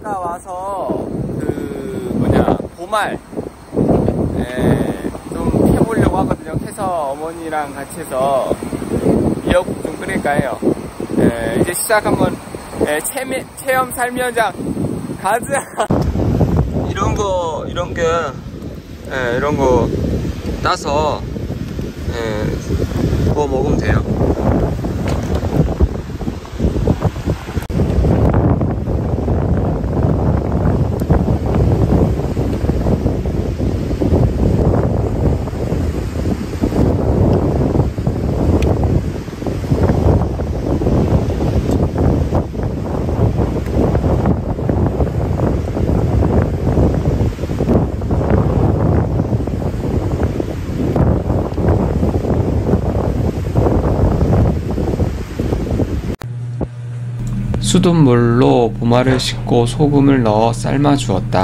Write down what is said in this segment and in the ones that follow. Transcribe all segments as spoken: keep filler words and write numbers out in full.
갔다가 와서 그 뭐냐 보말 예, 좀 해보려고 하거든요. 해서 어머니랑 같이 해서 미역국 좀 끓일까 해요. 예, 이제 시작 한번 예, 체매, 체험 삶의 현장 가자. 이런 거 이런 게 예, 이런 거 따서 예, 구워 먹으면 돼요. 수돗물로 보말을 씻고 소금을 넣어 삶아 주었다.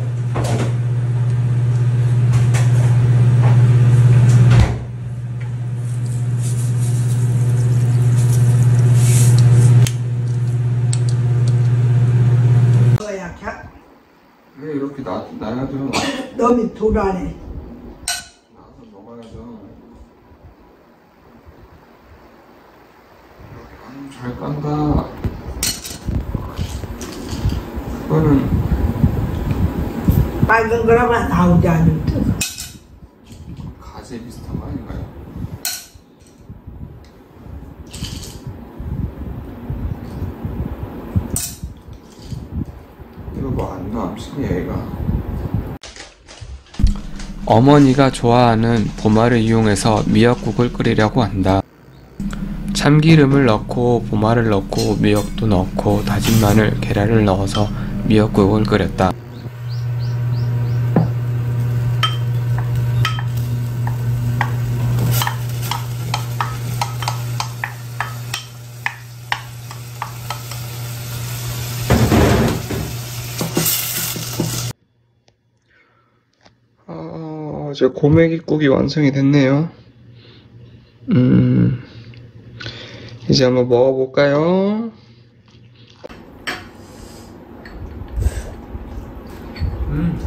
왜 이렇게 놔, 놔야죠. 너무 돌아네. 나와서 먹어야죠. 음, 잘 깐다. 그거는 빨간 거라면 나오지 않을 듯. 가재 비슷한 거 아닌가요? 이거 뭐 안 남시니 얘가. 어머니가 좋아하는 보말을 이용해서 미역국을 끓이려고 한다. 참기름을 넣고 보말을 넣고 미역도 넣고 다진 마늘, 계란을 넣어서 미역국을 끓였다. 어, 제 고메기국이 완성이 됐네요. 음, 이제 한번 먹어볼까요? 음.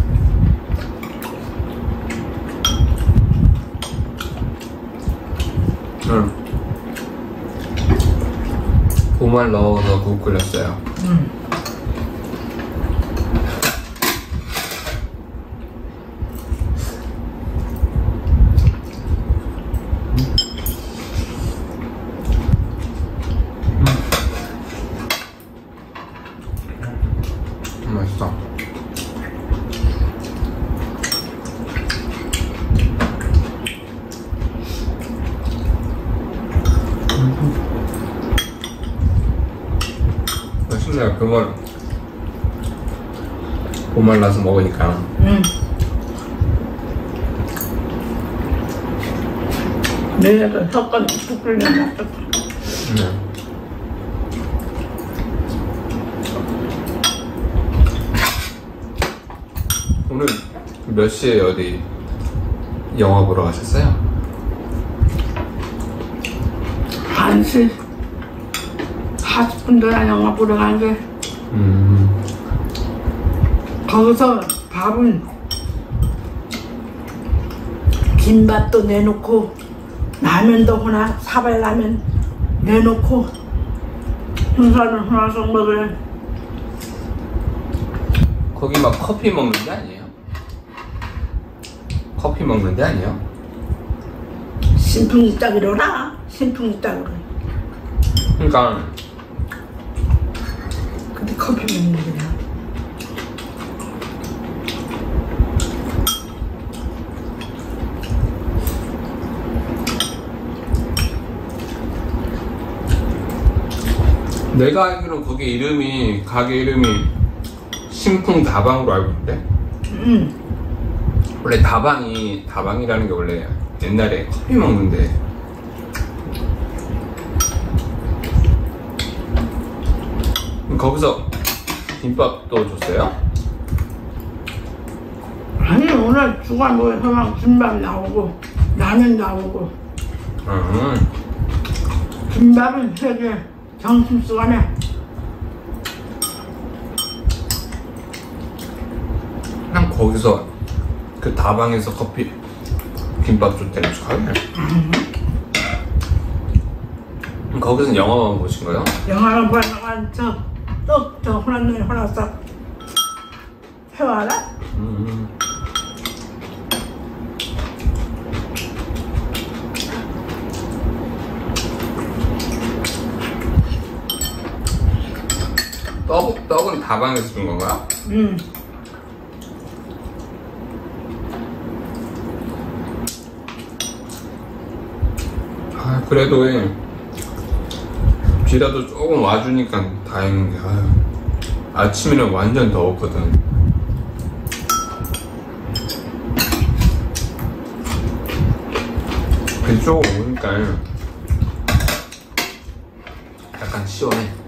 음. 보말 넣어서 국 끓였어요. 음. 맛있어. 맛있네요. 그걸 보말 나서 먹으니까. 응. 내가 섞은 국 끓여 놨어. 네. 오늘 몇 시에 어디 영화 보러 가셨어요? 한 시 사십 분 전에 영화 보러 간게. 음. 거기서 밥은 김밥도 내놓고 라면도 하나 사발라면 내놓고 순살은 하나씩 먹으래. 거기 막 커피 먹는 데 아니에요? 커피 먹는 데 아니에요? 신풍이 딱이로라. 신풍이 딱이로. 그러니까 근데 커피 먹는 거야. 내가 알기로는 거기 이름이 가게 이름이 신풍다방으로 알고 있는데 응. 원래 다방이 다방이라는 게 원래 옛날에 커피 먹는데 거기서 김밥도 줬어요? 아니 오늘 주간보에서만 김밥 나오고 라면 나오고. 음. 김밥은 세개 점심시간에 거기서 그 다방에서 커피 김밥 줬다는 줄 알아요. 음. 거기서 영화만 보신 거예요? 영화를 보다가 저또저 호랑이 호랑사 해와라 음. 떡, 떡은 다방에서 준 건가요? 응. 아, 그래도 왜 비라도 조금 와주니까 다행인데, 아유, 아침에는 완전 더웠거든. 비 조금 오니까 약간 시원해.